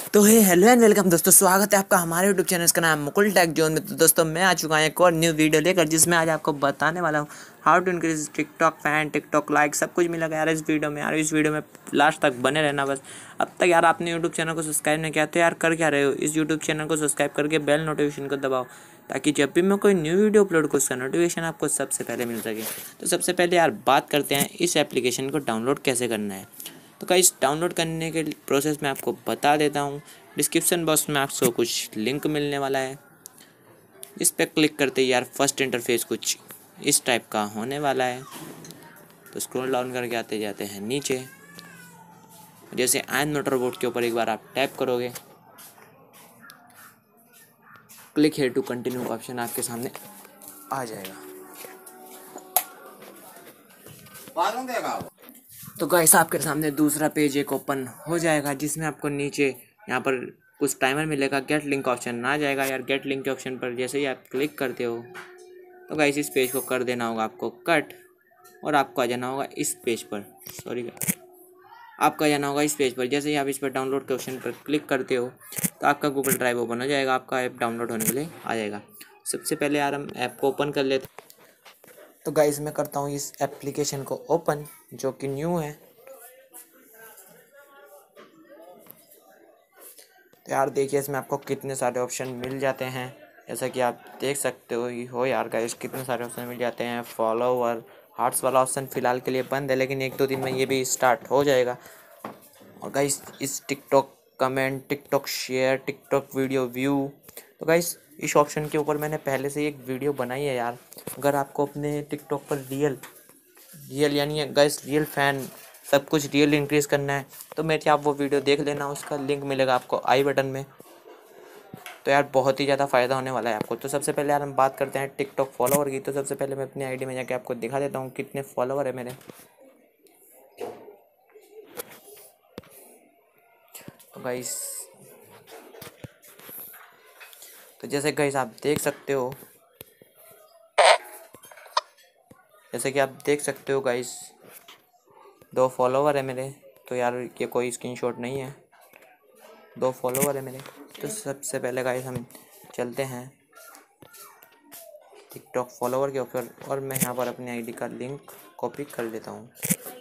तो हे hello and welcome दोस्तों, स्वागत है आपका हमारे यूट्यूब चैनल का नाम मुकुल टेक जोन में। तो दोस्तों मैं आ चुका हूँ एक और न्यू वीडियो लेकर, जिसमें आज आपको बताने वाला हूँ how to increase TikTok fan, TikTok like, सब कुछ मिलेगा यार इस वीडियो में। यार इस वीडियो में लास्ट तक बने रहना बस। अब तक यार आपने यूट्यूब चैनल को सब्सक्राइब नहीं किया तो यार कर क्या रहे हो, इस यूट्यूब चैनल को सब्सक्राइब करके बेल नोटिफिकेशन को दबाओ, ताकि जब भी मैं कोई न्यू वीडियो अपलोड करूँ उसका नोटिफिकेशन आपको सबसे पहले मिल सके। तो सबसे पहले यार बात करते हैं इस एप्लीकेशन को डाउनलोड कैसे करना है। तो गाइस डाउनलोड करने के प्रोसेस मैं आपको बता देता हूँ। डिस्क्रिप्शन बॉक्स में आपको कुछ लिंक मिलने वाला है, इस पर क्लिक करते ही यार फर्स्ट इंटरफेस कुछ इस टाइप का होने वाला है। तो स्क्रॉल डाउन करके आते जाते हैं नीचे, जैसे एंड मोटर बोर्ड के ऊपर एक बार आप टैप करोगे, क्लिक हेयर टू कंटिन्यू का ऑप्शन आपके सामने आ जाएगा। तो गाइस आपके सामने दूसरा पेज एक ओपन हो जाएगा, जिसमें आपको नीचे यहाँ पर कुछ टाइमर मिलेगा, गेट लिंक ऑप्शन आ जाएगा। यार गेट लिंक के ऑप्शन पर जैसे ही आप क्लिक करते हो तो गाइस इस पेज को कर देना होगा आपको कट, और आपको आ जाना होगा इस पेज पर। आपका जाना होगा इस पेज पर। जैसे ही आप इस पर डाउनलोड के ऑप्शन पर क्लिक करते हो तो आपका गूगल ड्राइव ओपन हो जाएगा, आपका ऐप डाउनलोड होने के लिए आ जाएगा। सबसे पहले यार हम ऐप को ओपन कर लेते। तो गाइस मैं करता हूँ इस एप्लीकेशन को ओपन, जो कि न्यू है। तो यार देखिए इसमें आपको कितने सारे ऑप्शन मिल जाते हैं, जैसा कि आप देख सकते हो यार गाइस कितने सारे ऑप्शन मिल जाते हैं। फॉलोवर हार्ट्स वाला ऑप्शन फ़िलहाल के लिए बंद है, लेकिन 1-2 दिन में ये भी स्टार्ट हो जाएगा। और गाइस इस TikTok comment, TikTok share, TikTok video view, तो गाइस इस ऑप्शन के ऊपर मैंने पहले से एक वीडियो बनाई है यार। अगर आपको अपने टिकटॉक पर रियल रियल यानी गाइस रियल फैन, सब कुछ रियल इंक्रीज़ करना है तो मेरे आप वो वीडियो देख लेना, उसका लिंक मिलेगा आपको आई बटन में। तो यार बहुत ही ज़्यादा फ़ायदा होने वाला है आपको। तो सबसे पहले यार हम बात करते हैं टिकटॉक फॉलोवर की। तो सबसे पहले मैं अपनी आईडी में जाके आपको दिखा देता हूँ कितने फॉलोवर है मेरे। तो गाइस तो जैसे गाइस आप देख सकते हो, जैसे कि आप देख सकते हो गाइस 2 फॉलोवर है मेरे। तो यार ये कोई स्क्रीनशॉट नहीं है, 2 फॉलोवर है मेरे। तो सबसे पहले गाइस हम चलते हैं टिकटॉक फॉलोवर के ऊपर, और मैं यहाँ पर अपनी आईडी का लिंक कॉपी कर लेता हूँ।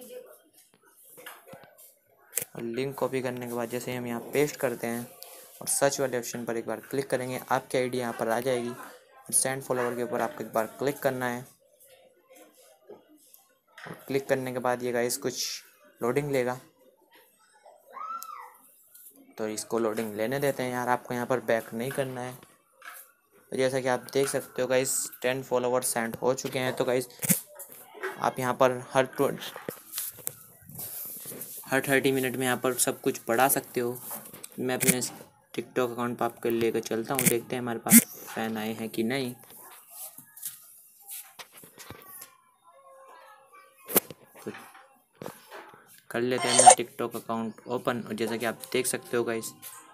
और लिंक कॉपी करने के बाद जैसे हम यहाँ पेस्ट करते हैं और सर्च वाले ऑप्शन पर एक बार क्लिक करेंगे, आपकी आईडी यहाँ पर आ जाएगी। सेंड फॉलोवर के ऊपर आपको एक बार क्लिक करना है। और क्लिक करने के बाद ये गाइस कुछ लोडिंग लेगा, तो इसको लोडिंग लेने देते हैं यार। आपको यहाँ पर बैक नहीं करना है। तो जैसा कि आप देख सकते हो गाइस 10 फॉलोवर सेंड हो चुके हैं। तो गाइस आप यहाँ पर हर 30 मिनट में यहाँ पर सब कुछ बढ़ा सकते हो। मैं अपने टिकटॉक अकाउंट पर आपके लेकर चलता हूँ, देखते हैं हमारे पास फ़ैन आए हैं कि नहीं। तो कर लेते हैं मैं टिकटॉक अकाउंट ओपन, और जैसा कि आप देख सकते हो गाइस,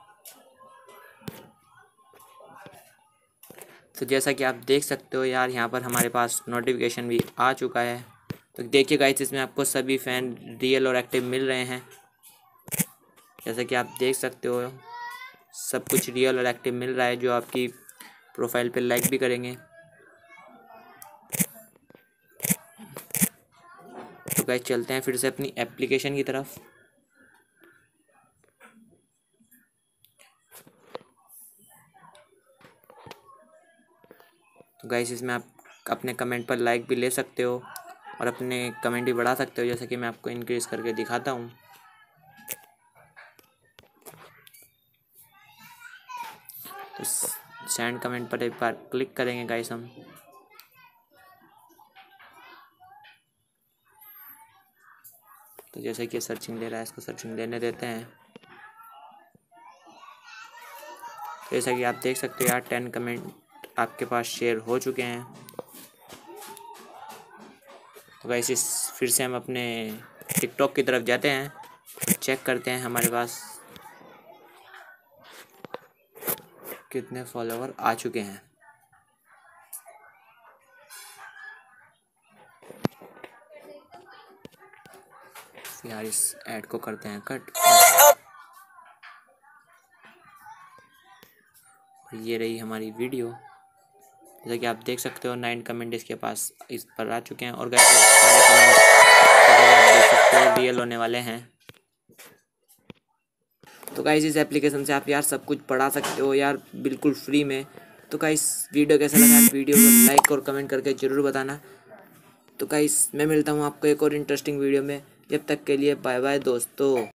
तो जैसा कि आप देख सकते हो यार यहाँ पर हमारे पास नोटिफिकेशन भी आ चुका है। तो देखिए गाइस इसमें आपको सभी फ़ैन रियल और एक्टिव मिल रहे हैं। जैसा कि आप देख सकते हो सब कुछ रियल और एक्टिव मिल रहा है, जो आपकी प्रोफाइल पे लाइक भी करेंगे। तो गाइस चलते हैं फिर से अपनी एप्लीकेशन की तरफ। तो गाइस इसमें आप अपने कमेंट पर लाइक भी ले सकते हो और अपने कमेंट भी बढ़ा सकते हो, जैसे कि मैं आपको इंक्रीज़ करके दिखाता हूँ। तो सेंड कमेंट पर एक बार क्लिक करेंगे गाइस हम। तो जैसे कि सर्चिंग ले रहा है, इसको सर्चिंग लेने देते हैं। तो जैसा कि आप देख सकते हो यार 10 कमेंट आपके पास शेयर हो चुके हैं। तो गाइस इस फिर से हम अपने टिकटॉक की तरफ जाते हैं, चेक करते हैं हमारे पास कितने फॉलोवर आ चुके हैं। यार इस ऐड को करते हैं कट। ये रही हमारी वीडियो, जैसा कि आप देख सकते हो 9 कमेंट इसके पास इस पर आ चुके हैं। और गाइस सारे कमेंट आप देख सकते हो रियल होने वाले हैं। तो गाइस इस एप्लीकेशन से आप यार सब कुछ पढ़ा सकते हो यार बिल्कुल फ्री में। तो गाइस वीडियो कैसा लगा, वीडियो को लाइक और कमेंट करके ज़रूर बताना। तो गाइस मैं मिलता हूँ आपको एक और इंटरेस्टिंग वीडियो में, जब तक के लिए बाय बाय दोस्तों।